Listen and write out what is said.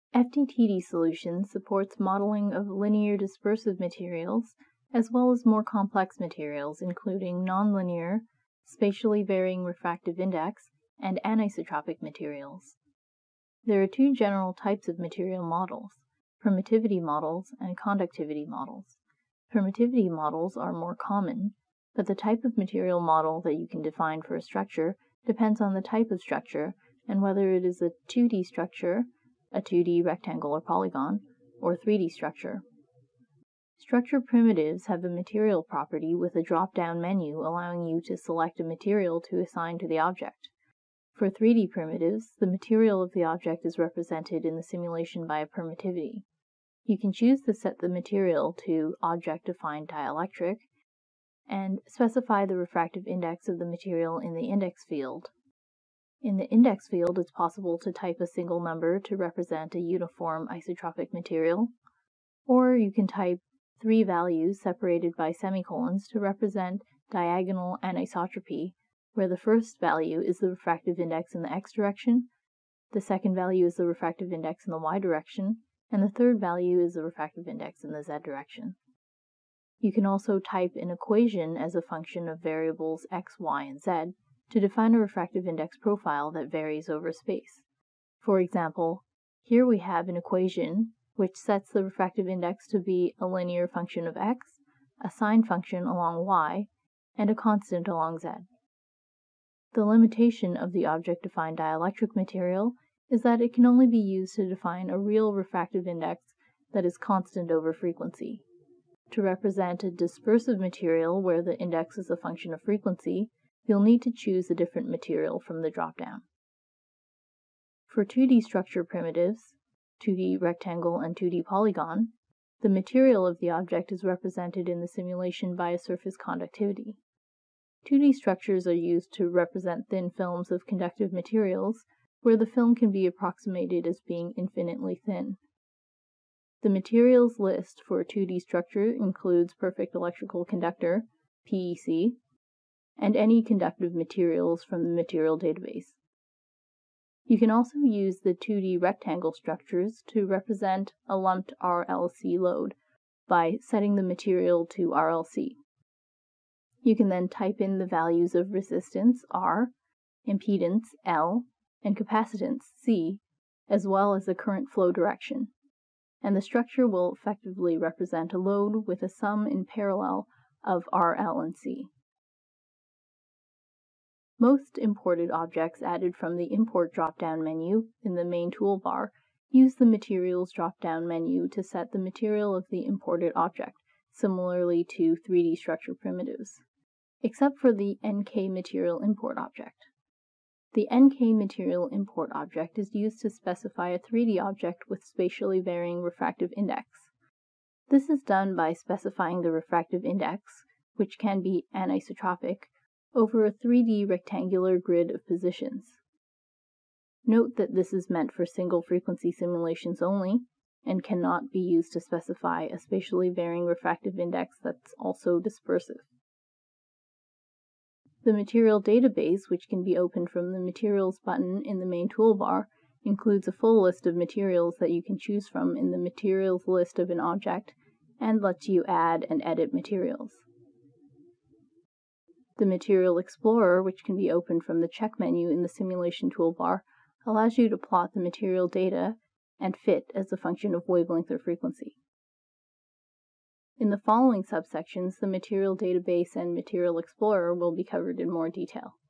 FDTD solutions supports modeling of linear dispersive materials as well as more complex materials including nonlinear, spatially varying refractive index, and anisotropic materials. There are two general types of material models, permittivity models and conductivity models. Permittivity models are more common, but the type of material model that you can define for a structure depends on the type of structure and whether it is a 2D structure, a 2D rectangle or polygon, or 3D structure. Structure primitives have a material property with a drop-down menu allowing you to select a material to assign to the object. For 3D primitives, the material of the object is represented in the simulation by a permittivity. You can choose to set the material to object-defined dielectric and specify the refractive index of the material in the index field. In the index field, it's possible to type a single number to represent a uniform isotropic material, or you can type 3 values separated by semicolons to represent diagonal anisotropy, where the first value is the refractive index in the x direction, the second value is the refractive index in the y direction, and the third value is the refractive index in the z direction. You can also type an equation as a function of variables x, y, and z to define a refractive index profile that varies over space. For example, here we have an equation which sets the refractive index to be a linear function of x, a sine function along y, and a constant along z. The limitation of the object-defined dielectric material is that it can only be used to define a real refractive index that is constant over frequency. To represent a dispersive material where the index is a function of frequency, you'll need to choose a different material from the drop-down. For 2D structure primitives, 2D rectangle and 2D polygon, the material of the object is represented in the simulation by a surface conductivity. 2D structures are used to represent thin films of conductive materials where the film can be approximated as being infinitely thin. The materials list for a 2D structure includes perfect electrical conductor, PEC, and any conductive materials from the material database. You can also use the 2D rectangle structures to represent a lumped RLC load by setting the material to RLC. You can then type in the values of resistance R, impedance L, and capacitance C, as well as the current flow direction, and the structure will effectively represent a load with a sum in parallel of R, L, and C. Most imported objects added from the Import drop-down menu in the main toolbar use the Materials drop-down menu to set the material of the imported object, similarly to 3D structure primitives, except for the NK Material Import object. The NK Material Import object is used to specify a 3D object with spatially varying refractive index. This is done by specifying the refractive index, which can be anisotropic, over a 3D rectangular grid of positions. Note that this is meant for single frequency simulations only, and cannot be used to specify a spatially varying refractive index that's also dispersive. The material database, which can be opened from the Materials button in the main toolbar, includes a full list of materials that you can choose from in the Materials list of an object, and lets you add and edit materials. The Material Explorer, which can be opened from the check menu in the Simulation toolbar, allows you to plot the material data and fit as a function of wavelength or frequency. In the following subsections, the Material Database and Material Explorer will be covered in more detail.